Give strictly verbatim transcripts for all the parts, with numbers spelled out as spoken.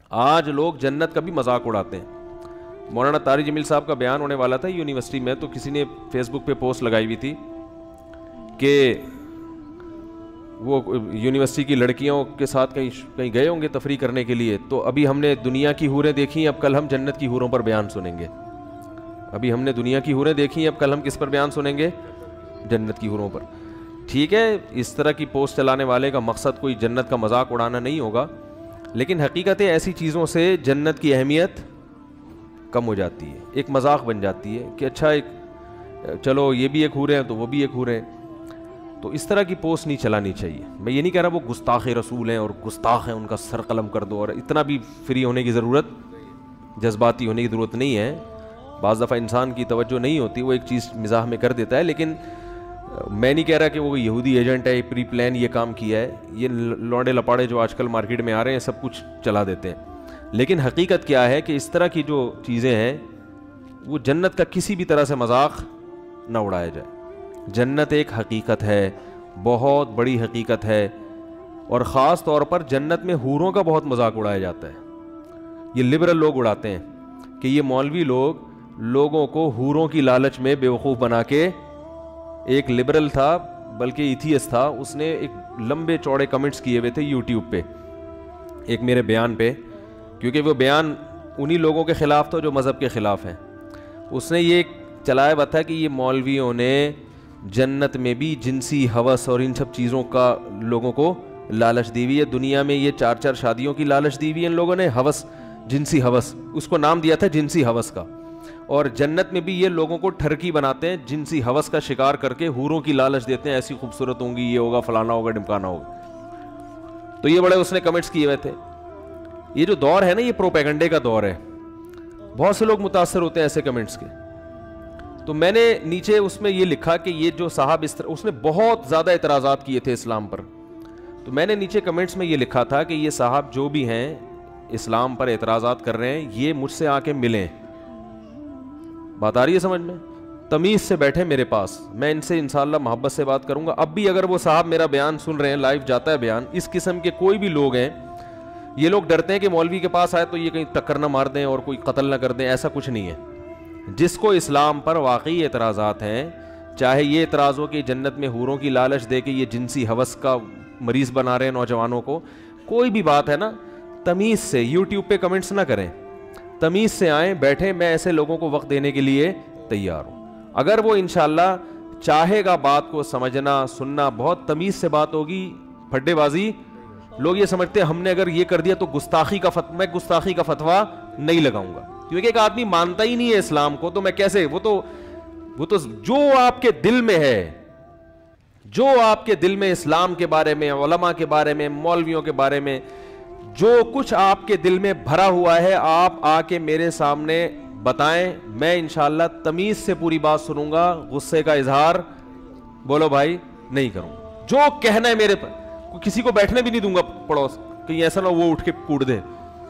آج لوگ جنت کا بھی مذاق اڑاتے ہیں. مولانا طارق جمیل صاحب کا بیان ہونے والا تھا یونیورسٹی میں, تو کسی نے فیس بک پہ پوسٹ لگائی ہوئی تھی کہ وہ یونیورسٹی کی لڑکیوں کے ساتھ کہیں کہیں گئے ہوں گے تفریح کرنے کے لیے, تو ابھی ہم نے دنیا کی حوریں دیکھی, اب کل ہم جنت کی حوروں پر بیان سنیں گے. ابھی ہم نے دنیا کی حوریں دیکھی, اب کل ہم کس پر بیان سنیں گے؟ جنت کی حوروں پر. ٹھیک ہے, اس طرح کی پوسٹ چلانے والے کا مقصد کوئی جنت کا مذاق اڑانا نہیں ہوگا, لیکن حقیقت ایسی چیزوں سے جنت کی اہمیت کم ہو جاتی ہے, ایک مذاق بن جاتی ہے کہ اچھا ایک چلو یہ بھی ایک حوریں ہیں تو وہ بھی ایک حوریں ہیں. تو اس طرح کی پوسٹ نہیں چلانی چاہیے. میں یہ نہیں کہہ رہا وہ گستاخ رسول ہیں اور گستاخ ہیں ان کا سر قلم کر دو, اور اتنا بھی فری ہونے کی ضرورت, جذباتی ہونے کی ضرورت نہیں ہے. بعض دفعہ انسان کی توجہ نہیں ہوتی, وہ ایک چیز مزاح میں کر دیتا ہے, لیکن میں نہیں کہہ رہا کہ وہ یہودی ایجنٹ ہے, پری پلان یہ کام کیا ہے. یہ لوڑے لپاڑے جو آج کل مارکیٹ میں آ رہے ہیں سب کچھ چلا دیتے ہیں, لیکن حقیقت کیا ہے کہ اس طرح کی جو چیزیں ہیں وہ جنت کا کسی بھی طرح سے مذاق نہ اڑایا جائے. جنت ایک حقیقت ہے, بہت بڑی حقیقت ہے, اور خاص طور پر جنت میں حوروں کا بہت مذاق اڑایا جاتا ہے. یہ لبرل لوگ اڑاتے ہیں کہ یہ مولوی لوگ لوگوں کو حوروں کی لالچ میں بیوقوف بنا کے, ایک لبرل تھا بلکہ ایتھیس تھا, اس نے ایک لمبے چوڑے کمنٹس کیے ہوئے تھے یوٹیوب پہ ایک میرے بیان پہ, کیونکہ وہ بیان انہی لوگوں کے خلاف تھا جو مذہب کے خلاف ہیں. اس نے یہ چلایا ہوا تھا کہ یہ مولویوں نے جنت میں بھی جنسی ہوس اور ان سب چیزوں کا لوگوں کو لالچ دی ہوئی ہے. دنیا میں یہ چار چار شادیوں کی لالچ دی ہوئی ہے ان لوگوں نے, ہوس, جنسی ہوس, اس کو نام دیا تھا جنسی ہوس کا. اور جنت میں بھی یہ لوگوں کو ٹھرکی بناتے ہیں, جنسی ہوس کا شکار کر کے حوروں کی لالچ دیتے ہیں, ایسی خوبصورت ہوں گی, یہ ہوگا, فلانا ہوگا, ڈمکانا ہوگا. تو یہ بڑے اس نے کمنٹس کیے ہوئے تھے. یہ جو دور ہے نا یہ پروپیگنڈے کا دور ہے, بہت سے لوگ متاثر ہوتے ہیں ایسے کمنٹس کے. تو میں نے نیچے اس میں یہ لکھا کہ یہ جو صاحب اس طرح, اس نے بہت زیادہ اعتراضات کیے تھے اسلام پر, تو میں نے نیچے کمنٹس میں یہ لکھا تھا کہ یہ صاحب جو بھی ہیں اسلام پر اعتراضات کر رہے ہیں یہ مجھ سے آ کے ملیں. بات آ رہی ہے سمجھ میں؟ تمیز سے بیٹھے میرے پاس, میں ان سے انشاءاللہ محبت سے بات کروں گا. اب بھی اگر وہ صاحب میرا بیان سن رہے ہیں, لائیو جاتا ہے بیان, اس قسم کے کوئی بھی لوگ ہیں, یہ لوگ ڈرتے ہیں کہ مولوی کے پاس آئے تو یہ کہیں ٹکر نہ مار دیں اور کوئی قتل نہ کر دیں, ایسا کچھ نہیں ہے. جس کو اسلام پر واقعی اعتراضات ہیں, چاہے یہ اعتراض ہو کہ جنت میں حوروں کی لالچ دے کے یہ جنسی ہوس کا مریض بنا رہے ہیں نوجوانوں کو, کوئی بھی بات ہے نا, تمیز سے یوٹیوب پہ کمنٹس نہ کریں, تمیز سے آئیں, بیٹھیں, میں ایسے لوگوں کو وقت دینے کے لیے تیار ہوں. اگر وہ انشاءاللہ چاہے گا بات کو سمجھنا سننا, بہت تمیز سے بات ہوگی. پھڈے بازی لوگ یہ سمجھتے ہیں ہم نے اگر یہ کر دیا تو گستاخی کا فتویٰ, میں گستاخی کا فتویٰ نہیں لگاؤں گا, کیونکہ ایک آدمی مانتا ہی نہیں ہے اسلام کو, تو میں کیسے, وہ تو وہ تو جو آپ کے دل میں ہے, جو آپ کے دل میں اسلام کے بارے میں, علماء کے بارے میں, مولویوں کے بارے میں جو کچھ آپ کے دل میں بھرا ہوا ہے, آپ آ کے میرے سامنے بتائیں, میں انشاءاللہ تمیز سے پوری بات سنوں گا, غصے کا اظہار بولو بھائی نہیں کروں. جو کہنا ہے میرے پر, کسی کو بیٹھنے بھی نہیں دوں گا پڑوس, کہیں ایسا نہ وہ اٹھ کے کوڑ دے,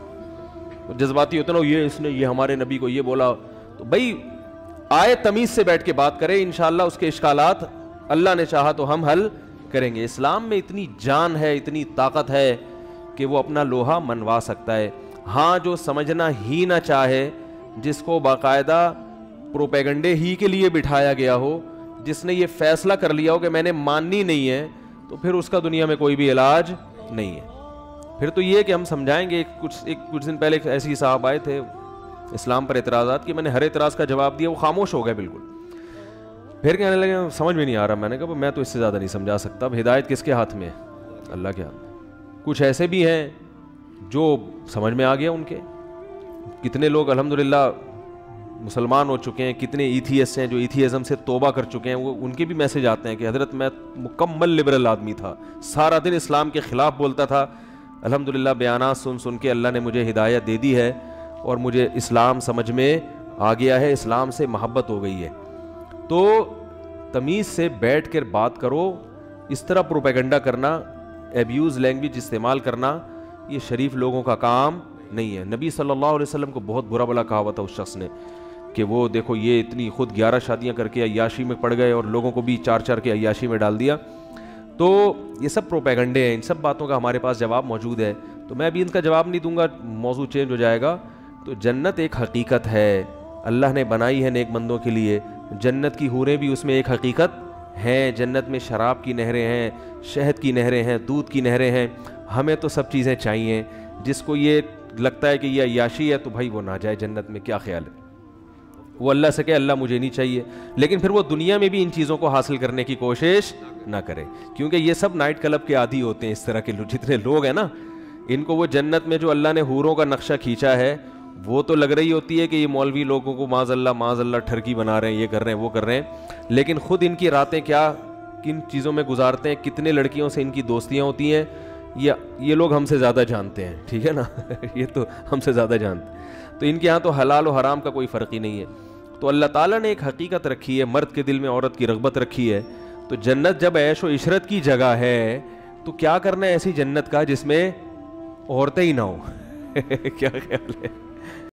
جذباتی ہوتے نا, یہ اس نے یہ ہمارے نبی کو یہ بولا. تو بھائی آئے تمیز سے بیٹھ کے بات کرے, انشاءاللہ اس کے اشکالات اللہ نے چاہا تو ہم حل کریں گے. اسلام میں اتنی جان ہے, اتنی طاقت ہے کہ وہ اپنا لوہا منوا سکتا ہے. ہاں جو سمجھنا ہی نہ چاہے, جس کو باقاعدہ پروپیگنڈے ہی کے لیے بٹھایا گیا ہو, جس نے یہ فیصلہ کر لیا ہو کہ میں نے ماننی نہیں ہے, تو پھر اس کا دنیا میں کوئی بھی علاج نہیں ہے. پھر تو یہ کہ ہم سمجھائیں گے. کچھ ایک کچھ دن پہلے ایسی صاحب آئے تھے اسلام پر اعتراضات کی, میں نے ہر اعتراض کا جواب دیا, وہ خاموش ہو گئے بالکل. پھر کہنے لگے سمجھ میں نہیں آ رہا. میں نے کہا میں تو اس سے زیادہ نہیں سمجھا سکتا, اب ہدایت کس کے ہاتھ میں ہے؟ اللہ کے ہاتھ میں. کچھ ایسے بھی ہیں جو سمجھ میں آ گیا ان کے, کتنے لوگ الحمدللہ مسلمان ہو چکے ہیں, کتنے ایتھیسٹ ہیں جو ایتھیزم سے توبہ کر چکے ہیں, وہ ان کے بھی میسج آتے ہیں کہ حضرت میں مکمل لبرل آدمی تھا, سارا دن اسلام کے خلاف بولتا تھا, الحمدللہ بیانات سن سن کے اللہ نے مجھے ہدایت دے دی ہے اور مجھے اسلام سمجھ میں آ گیا ہے, اسلام سے محبت ہو گئی ہے. تو تمیز سے بیٹھ کر بات کرو. اس طرح پروپیگنڈا کرنا, ایبیوز لینگویج استعمال کرنا, یہ شریف لوگوں کا کام نہیں ہے. نبی صلی اللہ علیہ وسلم کو بہت برا بلا کہا ہوا تھا اس شخص نے کہ وہ دیکھو یہ اتنی خود گیارہ شادیاں کر کے عیاشی میں پڑ گئے اور لوگوں کو بھی چار چار کے عیاشی میں ڈال دیا. تو یہ سب پروپیگنڈے ہیں, ان سب باتوں کا ہمارے پاس جواب موجود ہے. تو میں بھی ان کا جواب نہیں دوں گا, موضوع چینج ہو جائے گا. تو جنت ایک حقیقت ہے, اللہ نے بنائی ہے نیک بندوں کے لیے. جنت کی حوریں بھی اس میں ایک حقیقت ہیں. جنت میں شراب کی نہریں ہیں, شہد کی نہریں ہیں, دودھ کی نہریں ہیں. ہمیں تو سب چیزیں چاہیے. جس کو یہ لگتا ہے کہ یہ عیاشی ہے تو بھائی وہ نہ جائے جنت میں, کیا خیال ہے؟ وہ اللہ سے کہے اللہ مجھے نہیں چاہیے, لیکن پھر وہ دنیا میں بھی ان چیزوں کو حاصل کرنے کی کوشش نہ کرے, کیونکہ یہ سب نائٹ کلب کے عادی ہوتے ہیں. اس طرح کے جتنے لوگ ہیں نا, ان کو وہ جنت میں جو اللہ نے حوروں کا نقشہ کھینچا ہے وہ تو لگ رہی ہوتی ہے کہ یہ مولوی لوگوں کو معاذ اللہ معاذ اللہ ٹھرکی بنا رہے ہیں, یہ کر رہے ہیں وہ کر رہے ہیں, لیکن خود ان کی راتیں کیا کن چیزوں میں گزارتے ہیں, کتنے لڑکیوں سے ان کی دوستیاں ہوتی ہیں, یہ یہ لوگ ہم سے زیادہ جانتے ہیں. ٹھیک ہے نا, یہ تو ہم سے زیادہ جانتے ہیں. تو ان کے ہاں تو حلال و حرام کا کوئی فرق ہی نہیں ہے. تو اللہ تعالیٰ نے ایک حقیقت رکھی ہے, مرد کے دل میں عورت کی رغبت رکھی ہے. تو جنت جب عیش و عشرت کی جگہ ہے تو کیا کرنا ہے ایسی جنت کا جس میں عورتیں ہی نہ ہوں. کیا خیال ہے؟